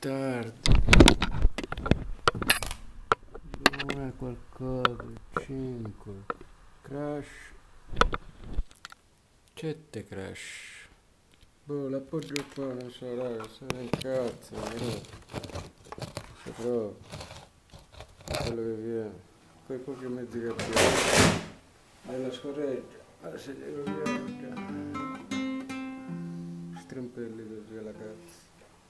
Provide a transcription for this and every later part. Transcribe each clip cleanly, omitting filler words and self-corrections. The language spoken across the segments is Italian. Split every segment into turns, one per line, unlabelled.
tardi, non è qualcosa, 5, crash, 7 crash. Boh, l'appoggio qua, non so, raga, sono in cazzo, saprò quello che viene, quei pochi mezzi che abbiamo, nella scorreggia, se devo viaggiare, strimpelli così alla cazzo.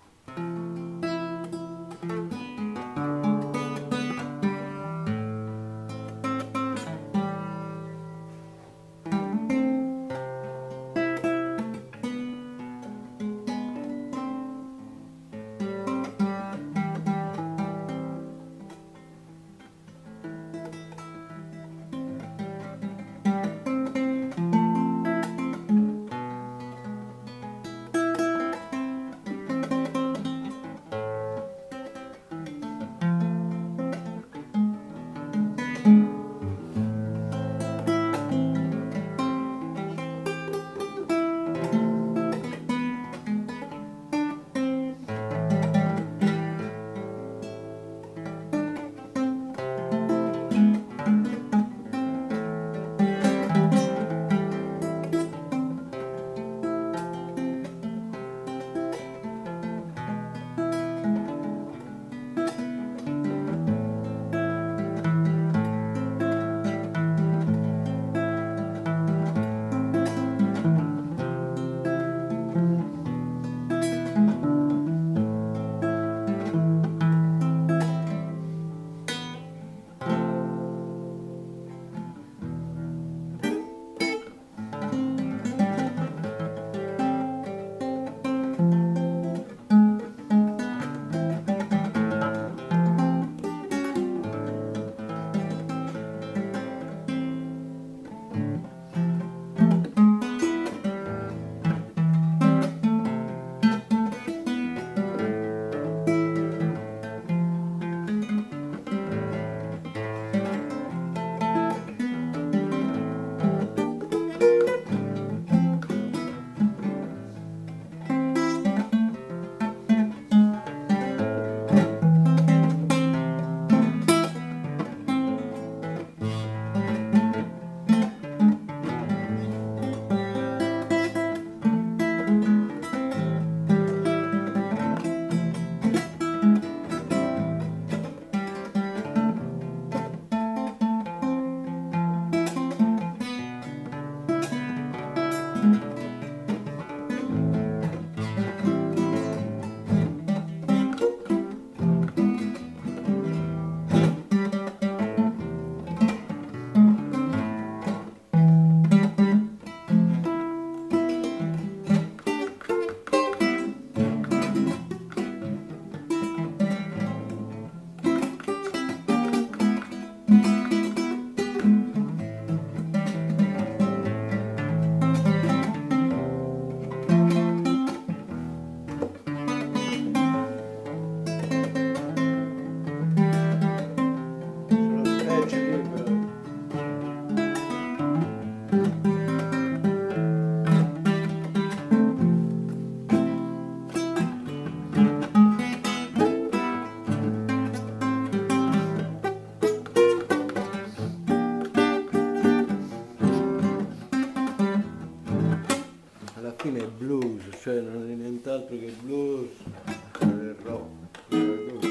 Alla fine è blues, cioè non è nient'altro che blues, è rock, è tutto.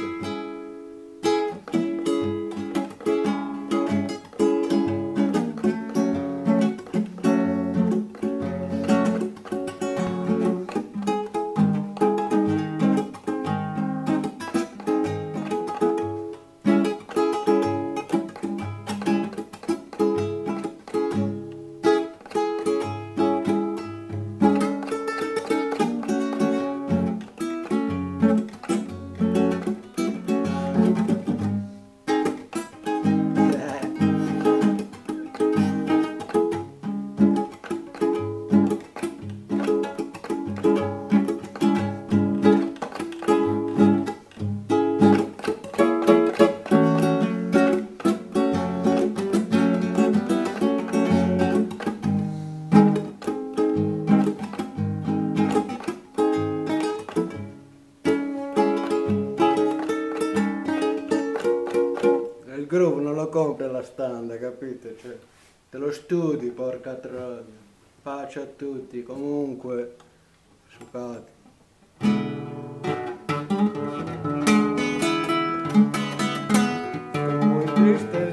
compri la standa, capite? Cioè, te lo studi, porca troia. Pace a tutti, comunque, sucati. Muy tristes.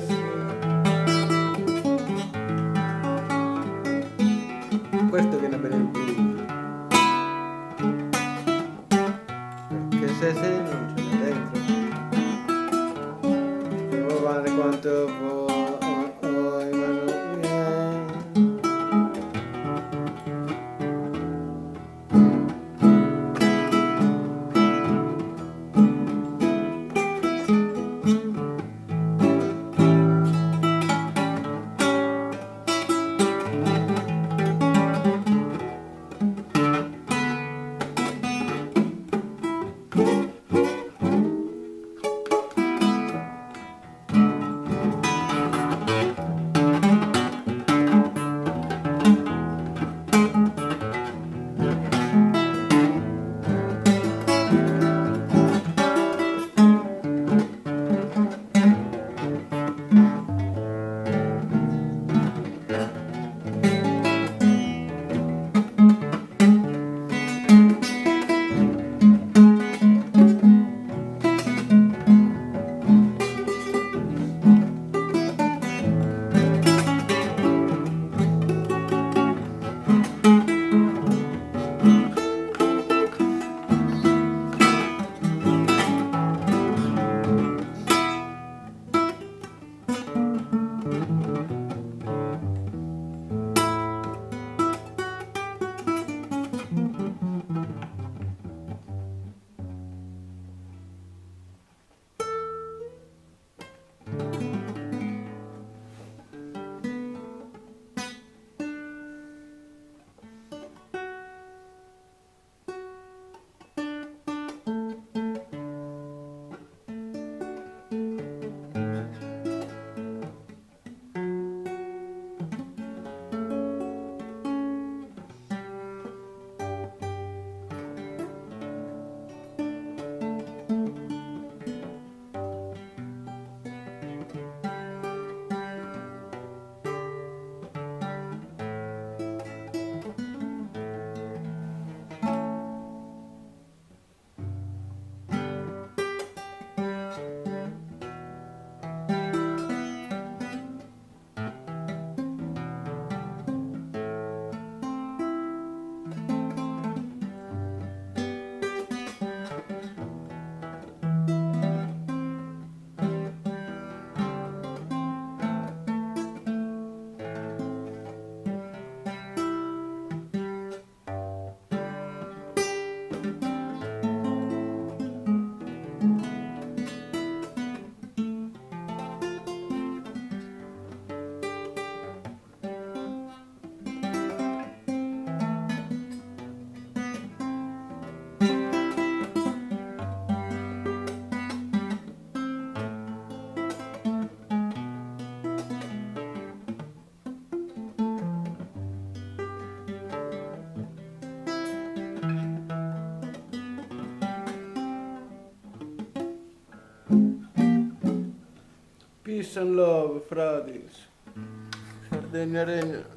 Questo viene bene il blues. Perché se non ce n'è dentro. Devo fare quanto vuoi, ma non viene. Peace and love, fratelli. Sardegna regna.